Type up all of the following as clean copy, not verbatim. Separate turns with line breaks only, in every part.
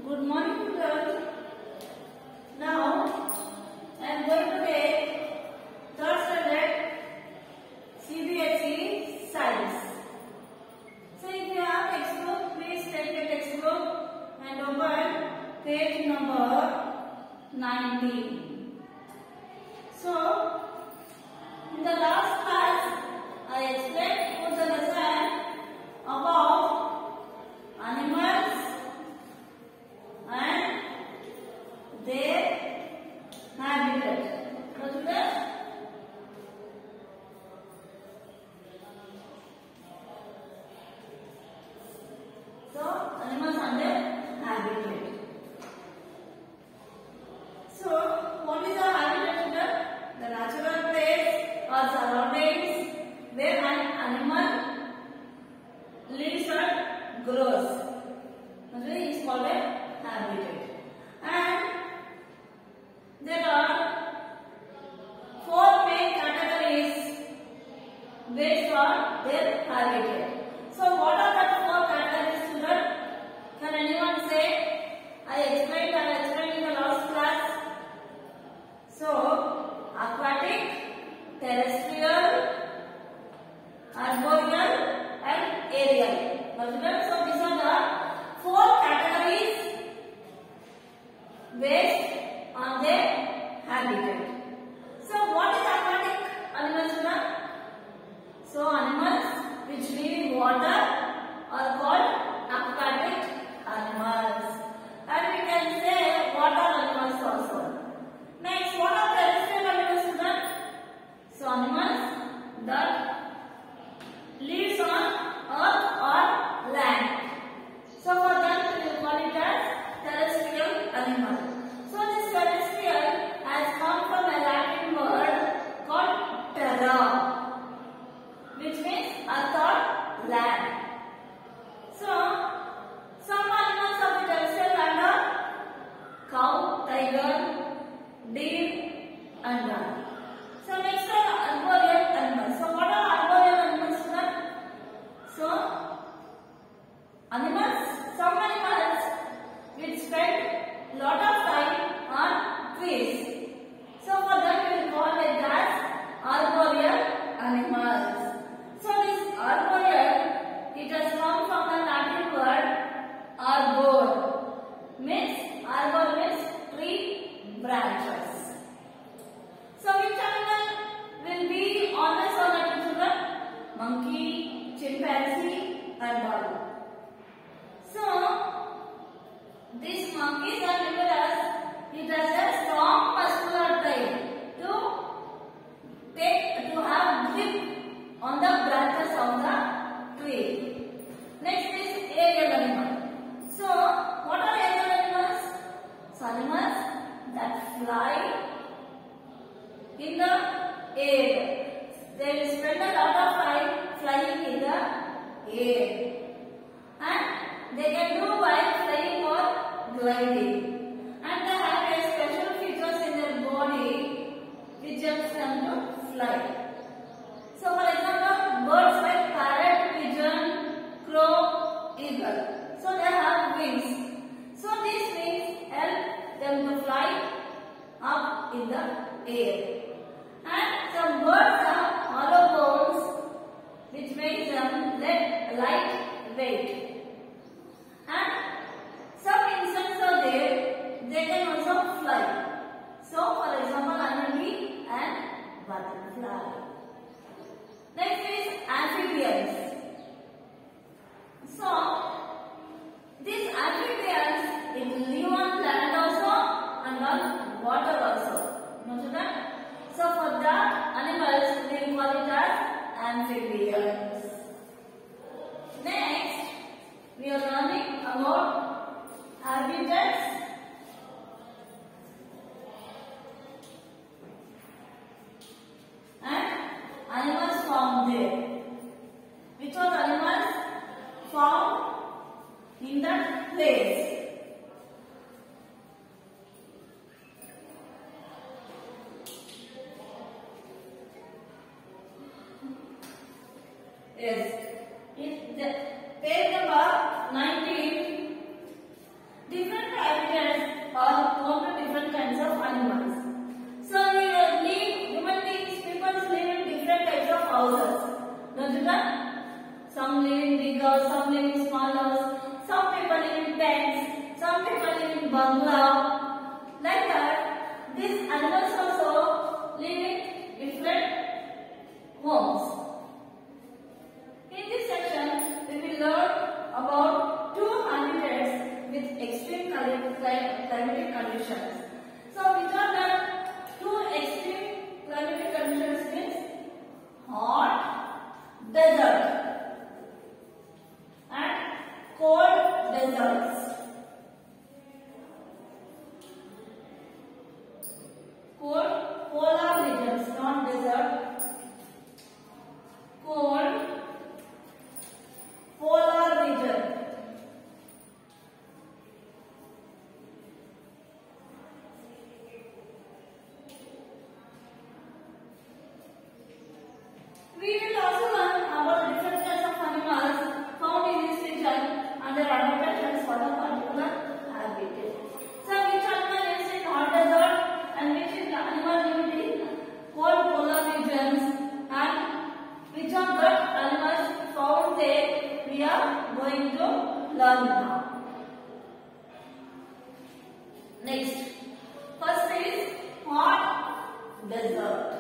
Good morning, children. Now I am going to take third standard CBSE Science. So if you have textbook, please take your textbook and open page number 19. So in the last class I explained the lesson about animals and their habitat. So animals and their habitat. So what is the habitat? The natural place or surroundings where an animal lives and grows. This is called a habitat. And there are four main categories based on their habitat. So what are the four categories, children? Can anyone say? I explained in the last class. So aquatic, terrestrial, arboreal and aerial. So these are the four categories based on their habitat. So what is aquatic animals? So animals which live in water are called aquatic animals. And we can say water animals also. Next, what are terrestrial animals? So animals that lives on earth or land. So for that we will call it as terrestrial animal. So this terrestrial has come from a Latin word called terra, which means earth or land. So some animals of the terrestrial land are cow, tiger, deer and ram. So next are arboreal animals. So what are arboreal animals? So some animals which spend lot of time on trees. So for that we will call it as arboreal animals. So this arboreal, it has come from the Latin word arbor. Arbor means tree branches. So which animal will be always on the children? Monkey, chimpanzee and all. So these monkeys are labeled as it has a strong muscular tail to have grip on the branches of the tree. Next is aerial animal. So what are aerial animals? So animals that fly in the air. They will spend a lot of time flying in the air. And they can do while flying or gliding. And they have a special features in their body which helps them to fly. So for example, birds like parrot, pigeon, crow, eagle. So they have wings. So these wings help them to fly up in the air. And some birds have hollow bones which makes them lightweight. And some insects are there, they can also fly. So for example, honeybee and butterfly. Next is amphibians. So these amphibians, it live on land also and on water also. Notice that? So for that animals we call it as amphibians. Next, we are learning about habitats and animals found there. Which are the animals found in that place? Yes. Page number 19. Different Some live in big house, some live in small house. Some people live in tents, some people live in bungalow. Like that, these animals also live in different homes. In this section, we will learn about two habitats with extreme climatic conditions. So, which are the two extreme climatic conditions means hot desert and cold deserts. Cold polar regions, not desert. Cold polar region. We will also learn about different kinds of animals found in this region and their adaptations for the particular habitat. So, which animal lives in hot desert and which animal lives in cold polar regions, and which of the animals found there we are going to learn now. Next, first is hot desert.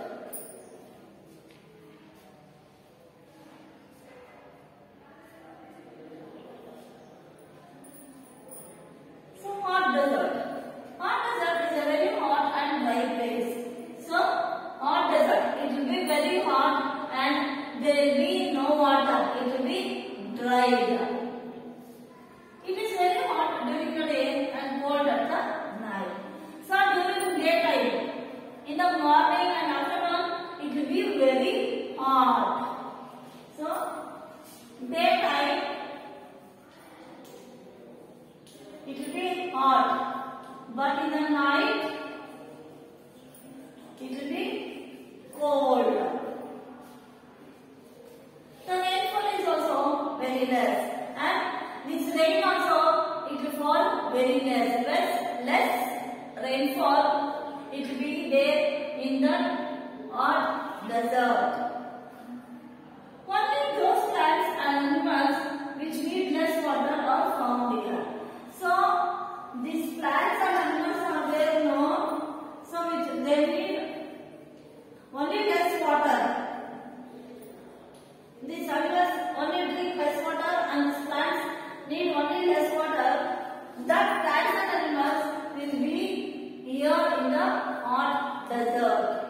Hot desert is a very hot and dry place. So, hot desert, it will be very hot and there will be no water. It will be dry. It is very hot during the day and cold at the night. So, during daytime, in the morning and afternoon, it will be very hot. So, daytime, it will be hot, but in the night it will be cold. The rainfall is also very less, and this rain also it will fall very less. Less rainfall it will be there in the hot desert. Only those plants and animals which need less water are found here. So, these plants and animals are there, no? So, which they need only less water. These animals only drink less water and these plants need only less water. That plants and animals will be here in the hot desert.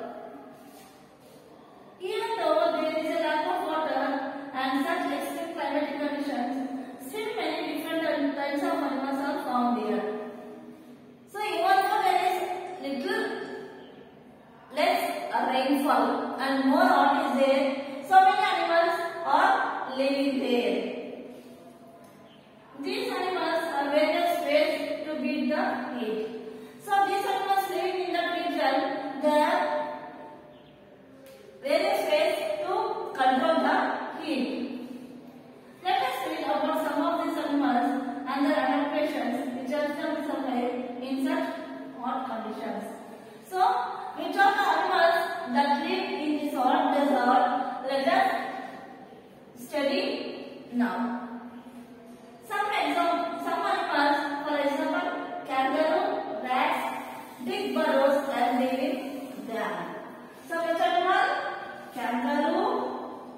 Even though there is a lack of water and such extreme climatic conditions, still many different kinds of animals are found here. So, even though there is little less rainfall and more hot is there, so many animals are living there. These animals are various ways to beat the heat. So, these animals living in that region, there are various ways to control the heat. Let us read about some of these animals and their adaptations which are survive in such hot conditions. So, which are the animals that live in this hot desert? Let us study now. Some animals, for example, kangaroo, rats, dig burrows and live in them. So, which animal? Kangaroo,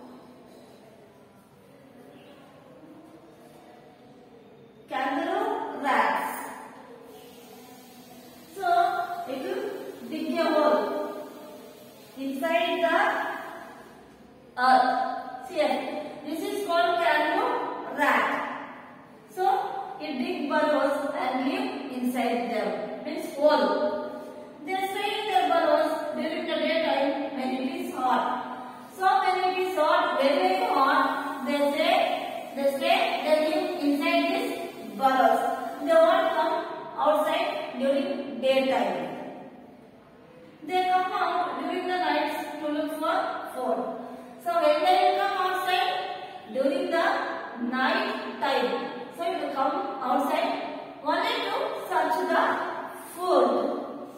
rats. So, it will dig a hole inside the earth. See, this is called kangaroo rat. So, it dig burrows and live inside them. Means hole. They stay in their burrows during the daytime when it is hot. So, when it is hot, very hot, they live inside this burrows. They won't come outside during daytime. They come out during the nights to look for food. So, when they will come outside during the night time, so it will come outside only to search the food.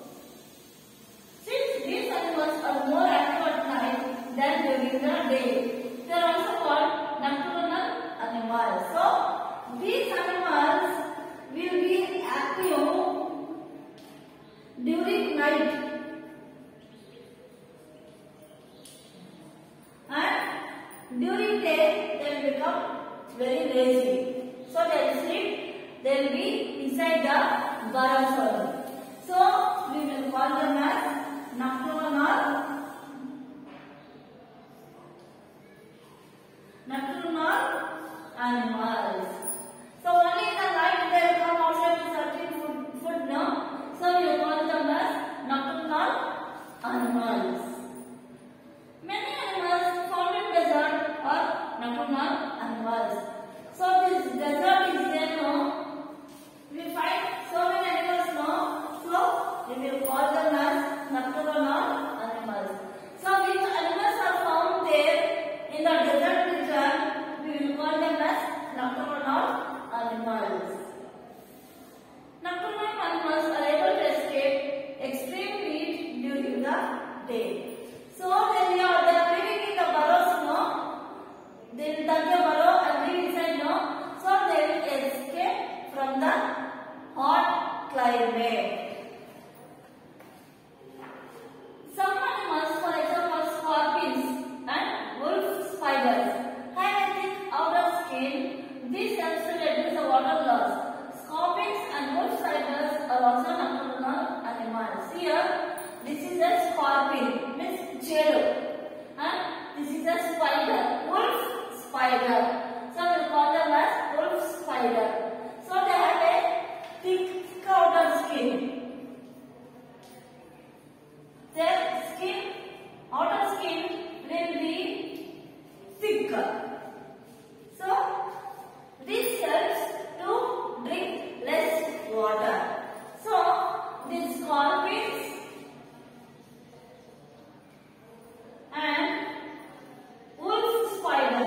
Since these animals are more active at night than during the day, they are also called nocturnal inside the burrows only. So we will call them as nocturnal animals. So only in the night they will come outside to searching food, no? So we will call them as nocturnal animals. Many animals found in desert are nocturnal animals. So this desert is there, no? We find so many animals, no? So we will call them as nocturnal animals. So which animals are found there in the desert region, we will call them as nocturnal animals. Nocturnal animals are able to escape extreme heat during the day. So when they are living in the burrows, no? They will dug a burrow and live inside, no? So they will escape from the hot climate. Some animals, for example, scorpions and wolf spiders, have a thick outer skin. This helps to reduce the water loss. Scorpions and wolf spiders are also nocturnal animals. Here, this is a scorpion, means chelu, and this is a spider, wolf spider. So we will call them as wolf spider. So they have a thick outer skin. Their outer skin will be thicker. So this helps to drink less water. So these scorpions and wolf spider,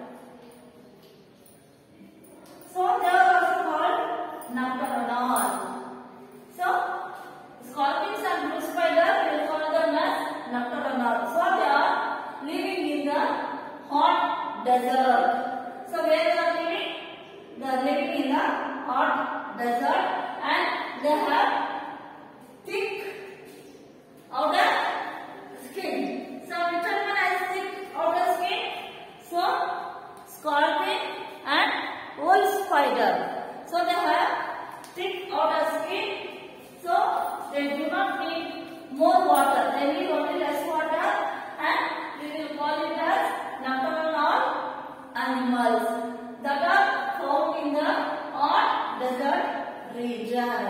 so they are also called nocturnal. So scorpions and wolf spider, we will call them as nocturnal. So they are living in the hot desert. So where they are living? They are living in the hot desert and they have thick outer skin. So which one has thick outer skin? So scorpion and wolf spider. So they have thick outer skin. So they do not need more water. They need only less water, and we will call it as nocturnal animals that are found in the hot desert region.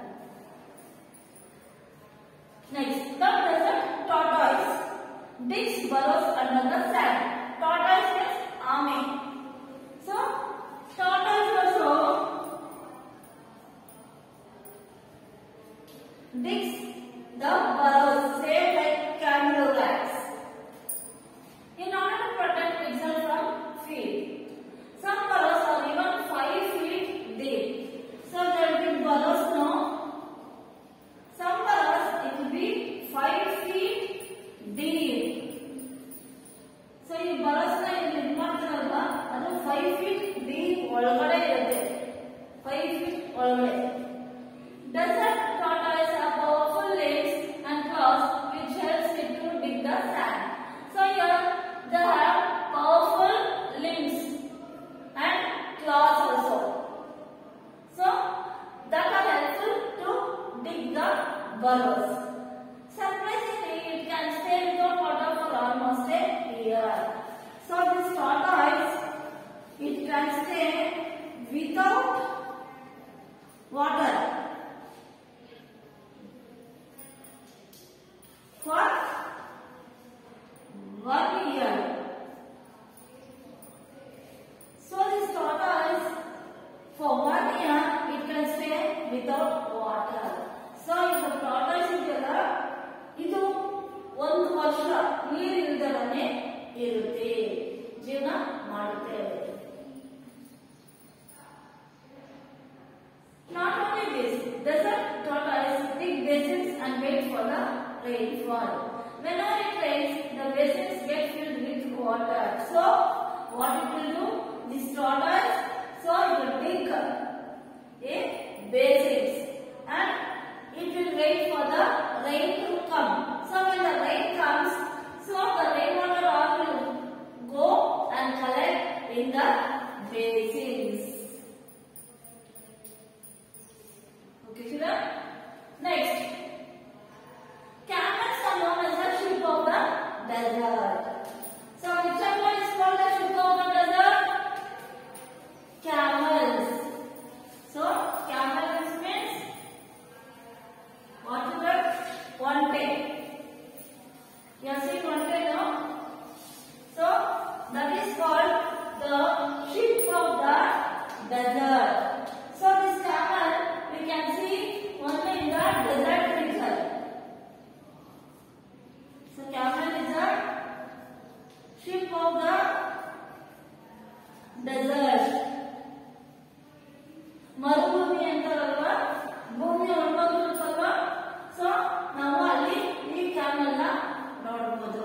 Next, the desert tortoise digs burrows under the sand. Tortoise means army. So tortoise also digs the burrows, same like kangaroo rats, in order to protect itself from feed. Some burrows are even 5 feet deep. So there will be burrows, no? Some burrows it will be 5 feet deep. So in burrows na you not alva, adu 5 feet deep olgade irutte. 5 feet olgade. Desert tortoise have powerful legs and claws which helps it to dig the sand. So here they have powerful limbs and claws also. So that are helpful to dig the burrows. Surprisingly, it can stay without water for almost a year. So this tortoise, it can stay without water for 1 year. So this tortoise, for 1 year, it can stay without water. So if the tortoise is there, ಇದು 1 ವರ್ಷ ನೀರಿಲ್ಲದನೆ ಇರುತ್ತೆ, ಜೀವನ ಮಾಡುತ್ತೆ. Not only this, desert tortoise dig basins and wait for the rainfall. Whenever it rains, the basins get filled with water. So what it will do? This tortoise, so it will dig a basins and it will wait for the rain to come. So when the rain comes, so the rainwater all will go and collect in the basins. Okay, clear? Next, camels are known as the sheep of the desert. So which one is called the sheep of the desert? Camels. So camels means what is that? One tail. You have seen one tail, no? So that is called the sheep of the desert. So this camel we can see only in the desert region. So camel is a sheep of the desert. ಮರುಭೂಮಿ ಅಂತಾರಲ್ವಾ, ಭೂಮಿ ಒಣಗೋಗಿರುತ್ತಲ್ವಾ, so ನಾವು ಅಲ್ಲಿ ಈ camel ನ ನೋಡಬಹುದು.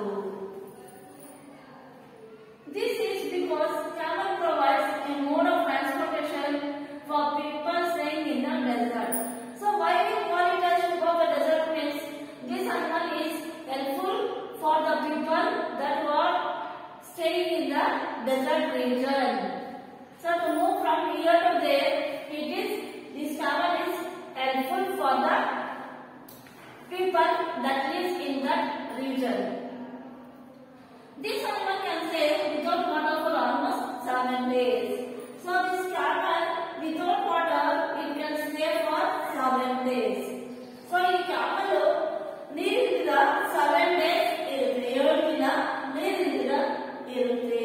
This is because camel provides a mode of transportation for people staying in the desert. So why we call it as sheep of the desert means this animal is helpful for the people that were staying in the desert region. So to move from here to there, this camel is helpful for the people that live in that region. This animal can stay without water for almost 7 days. So this camel without water it can stay for 7 days. So ಈ camel ನೀರಿಲ್ಲ 7 days ಇರುತ್ತೆ, 7 ದಿನ ನೀರಿಲ್ಲ ಇರುತ್ತೆ.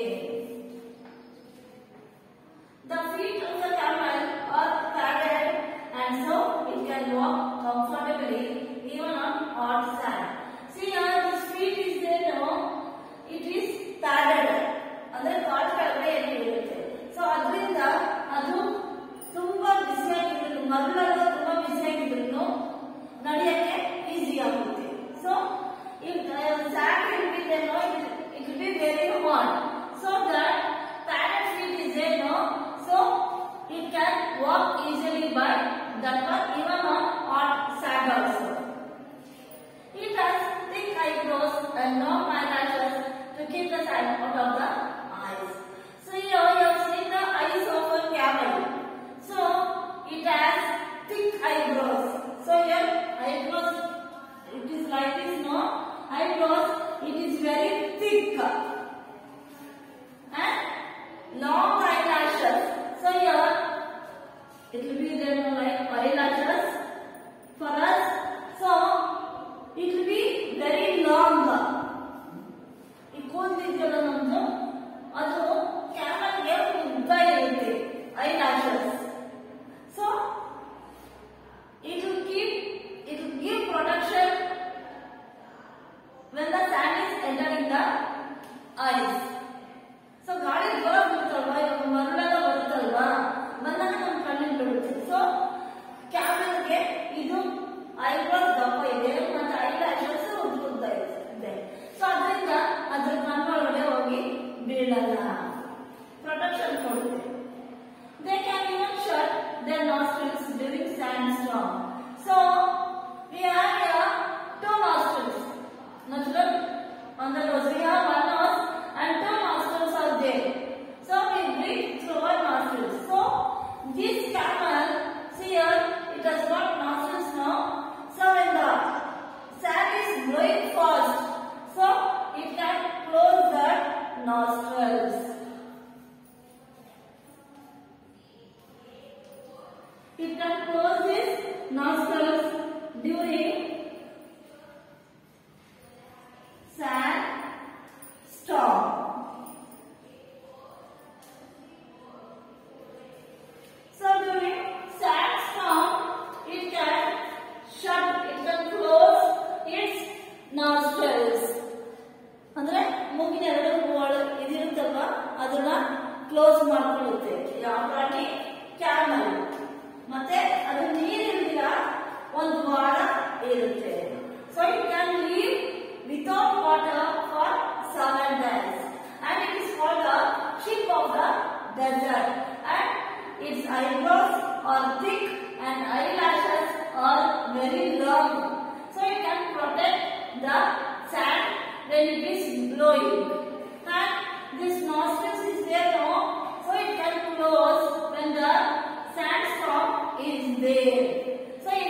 The feet of the camel are padded and so it can walk comfortably even on hard sand. See here this feet is there, no? It is padded. ಅಂದ್ರೆ ಕಾಲ್ ಕೆಳಗಡೆ ಎಲ್ಲಿ ಇರುತ್ತೆ. ಸೊ ಅದರಿಂದ ಅದು ತುಂಬಾ ಬಿಸಿಯಾಗಿದ್ರು, ಮರಳೆಲ್ಲ ತುಂಬಾ ಬಿಸಿಯಾಗಿದ್ರು ನಡೆಯಕ್ಕೆ ಈಸಿ ಆಗುತ್ತೆ. So if sand will be there, no, it will be very hard. So that padded feet is there, no? So it can walk easily by that one even on hard sand also. It has thick eyebrows and long eyelashes to keep the sand out of the eyes. So here you have seen the eyes of a camel. So it has thick eyebrows. So here eyebrows, it is like this, no? Eyebrows, it is very thick and long eyelashes. So here it will be there, no, like eyelashes for us. So it will be very long. ಈ ಕೂದಲಿದೆಯಲ್ಲ ನಮ್ದು, ಅದು ಕ್ಯಾಮಲ್ಗೆ ಉದ್ದ ಇರುತ್ತೆ, eyelashes. So it will give protection when the sand is entering the eyes. So ಗಾಳಿ ಜ್ವರ ಬರುತ್ತಲ್ವಾ, ಇವಾಗ ಮರಳೆಲ್ಲ ಬರುತ್ತಲ್ವಾ, ಬಂದಾಗ ನಮ್ಮ ಕಣ್ಣಿಗೆ ಬೀಳುತ್ತೆ. ಸೊ ಕ್ಯಾಮಲ್ಗೆ ಇದು ಐಬ್ರೋಸ್ ದಪ್ಪ ಇದೆ ಮತ್ತೆ ಐಲ್ಯಾಶಸ್ ಉದ್ದ ಇದೆ. ಸೊ ಅದರಿಂದ ಅದ್ರ ಕಣ್ಣೊಳಗಡೆ ಹೋಗಿ ಬೀಳಲ್ಲ, ಪ್ರೊಟೆಕ್ಷನ್ ಕೊಡುತ್ತೆ. They can even shut their nostrils during sandstorm. So we have here 2 nostrils. Natural on the nose we have 1 nose and 2 nostrils are there. So we breathe through our nostrils. So this camel, see here, it has got nostrils now. So when the sand is blowing fast, so it can close the nostrils. It can close these nostrils during sand storm. So during sandstorm, it can close its nostrils. ಅಂದ್ರೆ ಮೂಗಿನ ಎರಡು ಇದಿರುತ್ತಲ್ವಾ, ಅದನ್ನ close ಮಾಡ್ಕೊಳ್ಳುತ್ತೆ. ಯಾವ ಪ್ರಾಣಿ? Camel. ಮತ್ತೆ ಅದು ನೀರಿಲ್ಲ, ಒಂದು ವಾರ ಇರುತ್ತೆ. So it can live without water for 7 days and it is called the sheep of the desert, and its eyebrows are thick and eyelashes are very long. So it can protect the sand when it is blowing, and this nostrils is there, no? So it can close when the sandstorm is there. So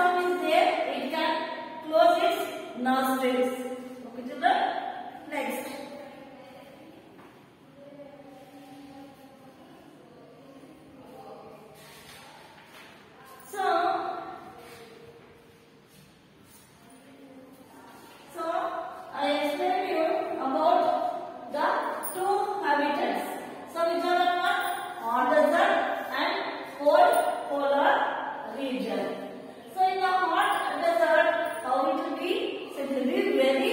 diaphragm is there, it can close its nostrils. Okay, children. Next. So I explained you about the two habitats. So which are the one? Hot desert and cold polar region. So in the hot desert, how it will be? So it will be very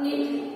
neatly.